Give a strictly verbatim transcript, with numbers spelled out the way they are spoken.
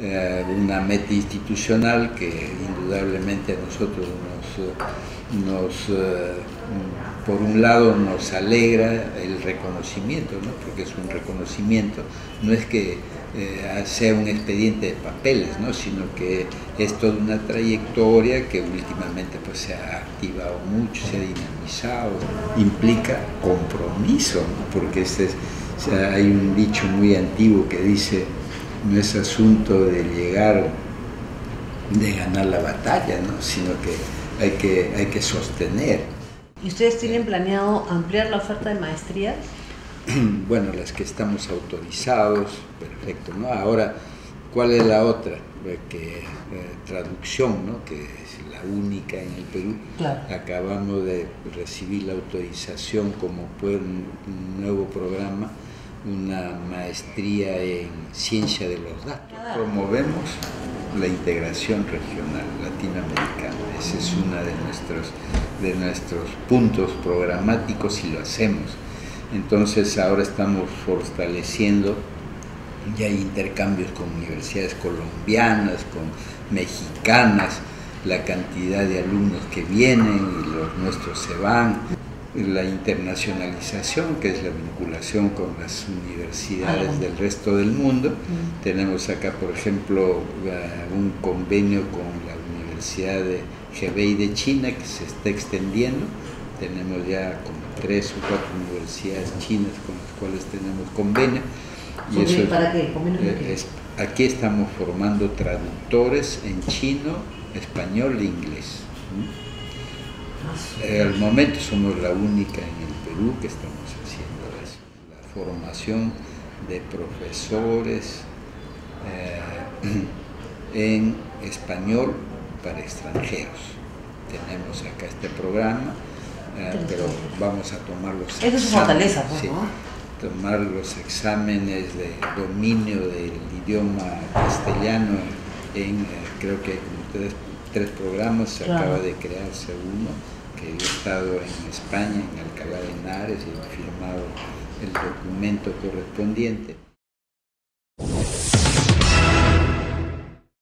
eh, una meta institucional que indudablemente a nosotros nos, nos eh, por un lado nos alegra el reconocimiento, ¿no? Porque es un reconocimiento, no es que eh, sea un expediente de papeles, ¿no? Sino que es toda una trayectoria que últimamente pues, se ha activado mucho, se ha dinamizado, implica compromiso, ¿no? Porque este es, o sea, hay un dicho muy antiguo que dice: no es asunto de llegar, de ganar la batalla, ¿no? Sino que hay que, hay que sostener. ¿Y ustedes tienen planeado ampliar la oferta de maestrías? Bueno, las que estamos autorizados, perfecto, ¿no? Ahora, ¿cuál es la otra? Que eh, traducción, ¿no? Que es la única en el Perú. Claro. Acabamos de recibir la autorización como un nuevo programa, una maestría en ciencia de los datos. Promovemos la integración regional latinoamericana. Ese es uno de nuestros, de nuestros puntos programáticos y lo hacemos. Entonces ahora estamos fortaleciendo, ya hay intercambios con universidades colombianas, con mexicanas, la cantidad de alumnos que vienen y los nuestros se van. La internacionalización, que es la vinculación con las universidades del resto del mundo. Mm. Tenemos acá, por ejemplo, un convenio con la Universidad de Hebei de China que se está extendiendo. Tenemos ya como tres o cuatro universidades chinas con las cuales tenemos convenio. Y eso, ¿para qué? Eh, es, aquí estamos formando traductores en chino, español e inglés. ¿Mm? Eh, al momento somos la única en el Perú que estamos haciendo eso, la formación de profesores eh, en español para extranjeros. Tenemos acá este programa, eh, pero vamos a tomar los exámenes. Esa es su fortaleza, pues, sí, ¿no? Tomar los exámenes de dominio del idioma castellano en, eh, creo que hay como tres, tres programas, se claro. acaba de crearse uno, que he estado en España, en Alcalá de Henares, y he firmado el documento correspondiente.